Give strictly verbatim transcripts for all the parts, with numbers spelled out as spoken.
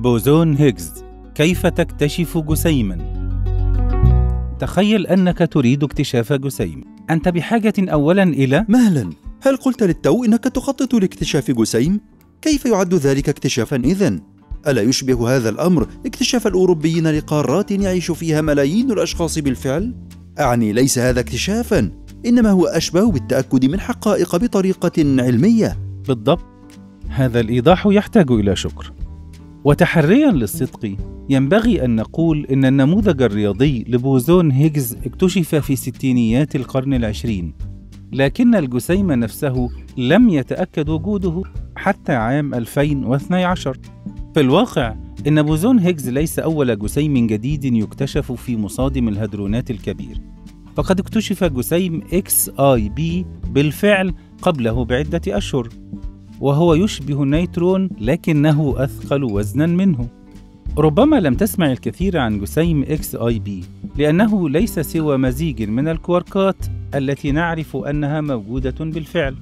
بوزون هيجز، كيف تكتشف جسيماً؟ تخيل أنك تريد اكتشاف جسيم. أنت بحاجة أولاً إلى مهلاً، هل قلت للتو إنك تخطط لاكتشاف جسيم؟ كيف يعد ذلك اكتشافاً إذن؟ ألا يشبه هذا الأمر اكتشاف الأوروبيين لقارات يعيش فيها ملايين الأشخاص بالفعل؟ أعني ليس هذا اكتشافاً، إنما هو أشبه بالتأكد من حقائق بطريقة علمية. بالضبط، هذا الإيضاح يحتاج إلى شكر. وتحرياً للصدق، ينبغي أن نقول إن النموذج الرياضي لبوزون هيجز اكتشف في ستينيات القرن العشرين، لكن الجسيم نفسه لم يتأكد وجوده حتى عام ألفين واثني عشر. في الواقع، إن بوزون هيجز ليس أول جسيم جديد يكتشف في مصادم الهدرونات الكبير، فقد اكتشف جسيم إكس آي بي بالفعل قبله بعدة أشهر، وهو يشبه النيترون لكنه أثقل وزناً منه. ربما لم تسمع الكثير عن جسيم إكس آي بي لأنه ليس سوى مزيج من الكواركات التي نعرف أنها موجودة بالفعل،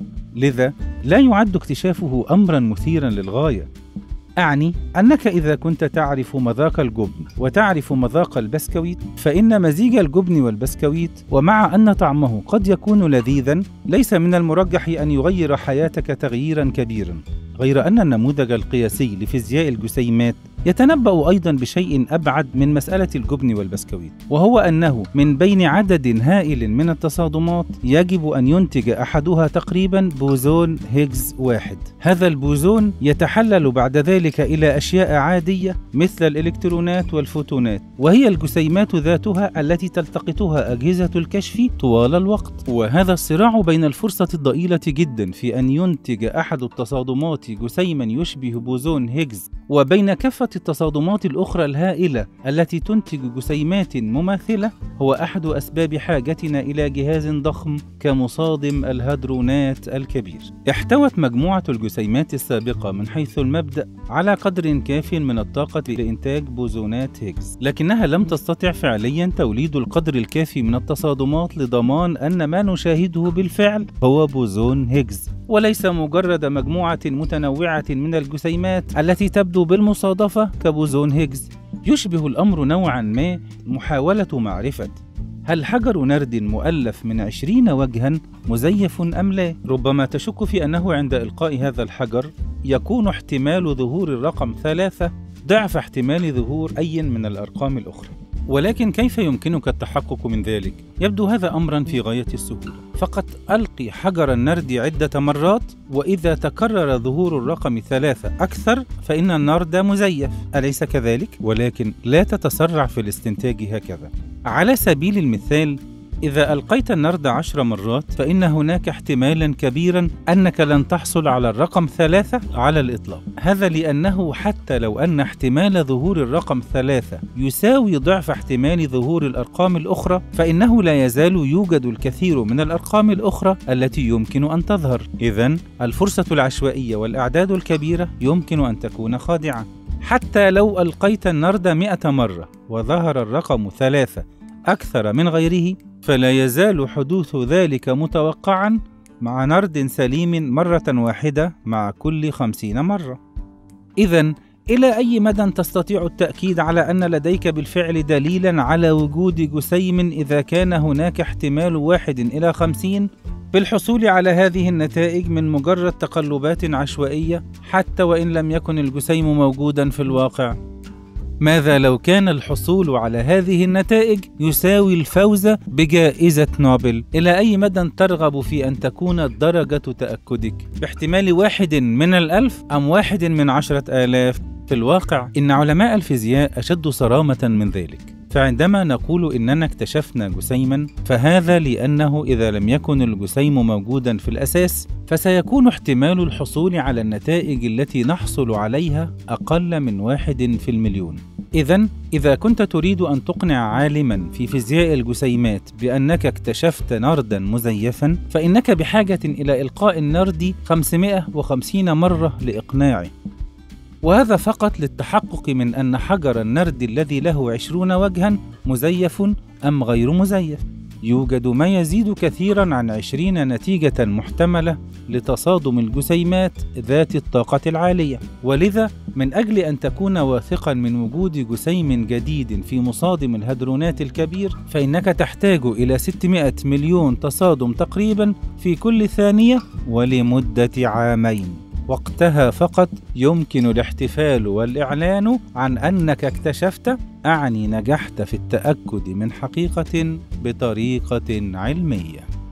لذا لا يعد اكتشافه أمراً مثيراً للغاية. أعني أنك إذا كنت تعرف مذاق الجبن وتعرف مذاق البسكويت، فإن مزيج الجبن والبسكويت، ومع أن طعمه قد يكون لذيذاً، ليس من المرجح أن يغير حياتك تغييراً كبيراً. غير أن النموذج القياسي لفيزياء الجسيمات يتنبأ أيضاً بشيء أبعد من مسألة الجبن والبسكويت، وهو أنه من بين عدد هائل من التصادمات يجب أن ينتج أحدها تقريباً بوزون هيجز واحد. هذا البوزون يتحلل بعد ذلك إلى أشياء عادية مثل الإلكترونات والفوتونات، وهي الجسيمات ذاتها التي تلتقطها أجهزة الكشف طوال الوقت. وهذا الصراع بين الفرصة الضئيلة جداً في أن ينتج أحد التصادمات جسيماً يشبه بوزون هيجز، وبين كافة التصادمات الأخرى الهائلة التي تنتج جسيمات مماثلة، هو أحد أسباب حاجتنا إلى جهاز ضخم كمصادم الهدرونات الكبير. احتوت مجموعة الجسيمات السابقة من حيث المبدأ على قدر كاف من الطاقة لإنتاج بوزونات هيجز، لكنها لم تستطع فعليا توليد القدر الكافي من التصادمات لضمان أن ما نشاهده بالفعل هو بوزون هيجز، وليس مجرد مجموعة متنوعة من الجسيمات التي تبدو بالمصادفة كبوزون هيجز. يشبه الأمر نوعا ما محاولة معرفة هل حجر نرد مؤلف من عشرين وجها مزيف أم لا؟ ربما تشك في أنه عند إلقاء هذا الحجر يكون احتمال ظهور الرقم ثلاثة ضعف احتمال ظهور أي من الأرقام الأخرى، ولكن كيف يمكنك التحقق من ذلك؟ يبدو هذا أمرا في غاية السهولة. فقط ألقي حجر النرد عدة مرات، وإذا تكرر ظهور الرقم ثلاثة أكثر فإن النرد مزيف، أليس كذلك؟ ولكن لا تتسرع في الاستنتاج هكذا. على سبيل المثال، إذا ألقيت النرد عشر مرات فإن هناك احتمالا كبيرا أنك لن تحصل على الرقم ثلاثة على الإطلاق. هذا لأنه حتى لو أن احتمال ظهور الرقم ثلاثة يساوي ضعف احتمال ظهور الأرقام الأخرى، فإنه لا يزال يوجد الكثير من الأرقام الأخرى التي يمكن أن تظهر. إذن الفرصة العشوائية والأعداد الكبيرة يمكن أن تكون خادعة. حتى لو ألقيت النرد مئة مرة وظهر الرقم ثلاثة أكثر من غيره، فلا يزال حدوث ذلك متوقعاً مع نرد سليم مرة واحدة مع كل خمسين مرة. إذن إلى أي مدى تستطيع التأكيد على أن لديك بالفعل دليلاً على وجود جسيم إذا كان هناك احتمال واحد إلى خمسين بالحصول على هذه النتائج من مجرد تقلبات عشوائية، حتى وإن لم يكن الجسيم موجوداً في الواقع؟ ماذا لو كان الحصول على هذه النتائج يساوي الفوز بجائزة نوبل؟ إلى أي مدى ترغب في أن تكون درجة تأكدك باحتمال واحد من الألف أم واحد من عشرة آلاف؟ في الواقع إن علماء الفيزياء أشد صرامة من ذلك. فعندما نقول إننا اكتشفنا جسيما، فهذا لأنه إذا لم يكن الجسيم موجودا في الأساس، فسيكون احتمال الحصول على النتائج التي نحصل عليها أقل من واحد في المليون. إذن إذا كنت تريد أن تقنع عالما في فيزياء الجسيمات بأنك اكتشفت نردا مزيفا، فإنك بحاجة إلى إلقاء النرد خمسمائة وخمسين مرة لإقناعه، وهذا فقط للتحقق من أن حجر النرد الذي له عشرون وجها مزيف أم غير مزيف. يوجد ما يزيد كثيرا عن عشرين نتيجة محتملة لتصادم الجسيمات ذات الطاقة العالية، ولذا من أجل أن تكون واثقا من وجود جسيم جديد في مصادم الهدرونات الكبير، فإنك تحتاج إلى ستمائة مليون تصادم تقريبا في كل ثانية ولمدة عامين. وقتها فقط يمكن الاحتفال والإعلان عن أنك اكتشفت، أعني نجحت في التأكد من حقيقة بطريقة علمية.